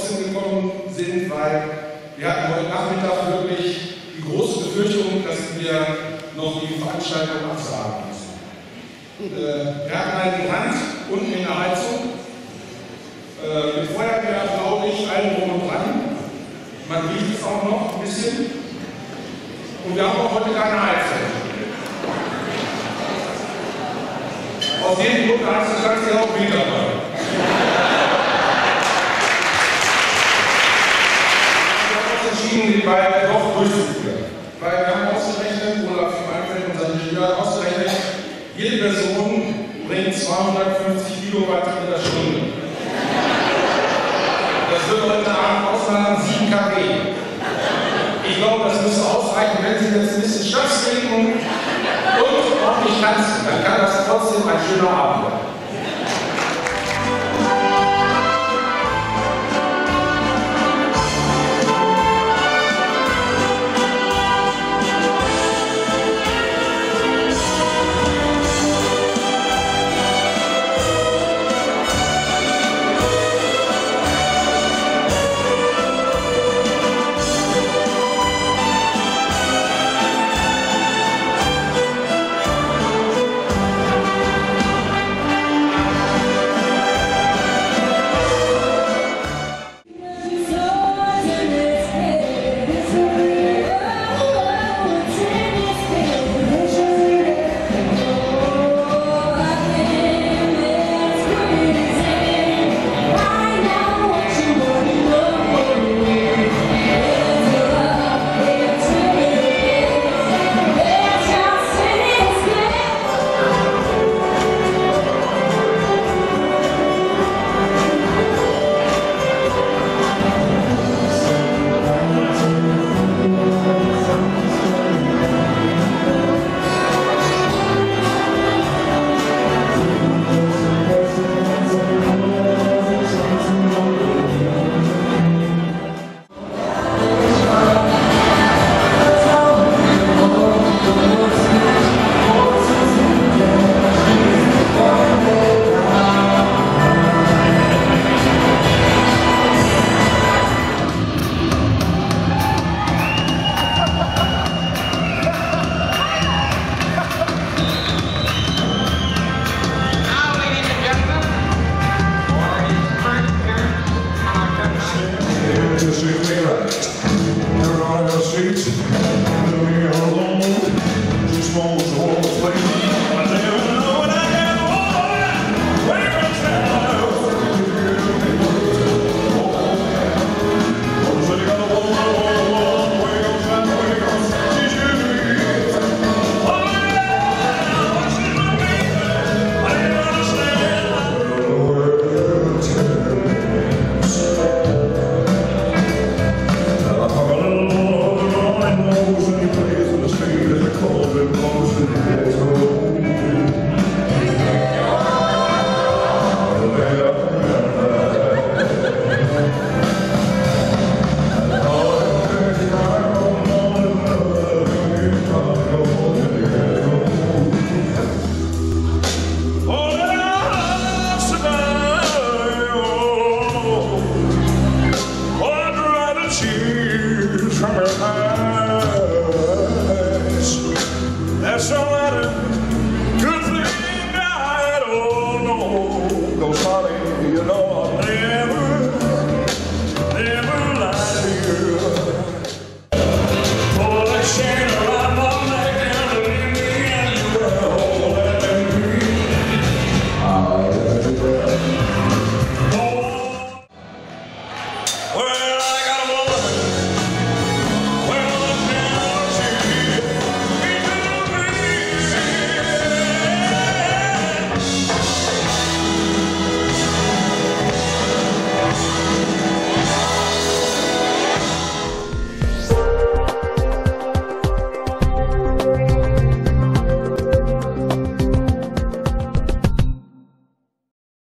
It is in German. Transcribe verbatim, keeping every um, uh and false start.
trotzdem gekommen sind, weil wir hatten heute Nachmittag wirklich die große Befürchtung, dass wir noch die Veranstaltung absagen müssen. Äh, wir hatten einen Brand unten in der Heizung, äh, mit Feuerwehr, Blaulicht, allem drum und dran. Man riecht es auch noch ein bisschen. Und wir haben auch heute keine Heizung. Aus dem Grund heißt das Ganze ja auch wieder mal. Wir haben uns entschieden, die beiden doch durchzuführen. Weil wir haben ausgerechnet, Olaf Einfeld, unser Ingenieur, ausgerechnet, jede Person bringt zweihundertfünfzig Kilowatt in der Stunde. Das wird heute Abend ausmachen sieben Kilowatt. Ich glaube, das müsste ausreichen, wenn Sie jetzt ein bisschen Schnaps trinken und ordentlich tanzen. Dann kann das trotzdem ein schöner Abend werden.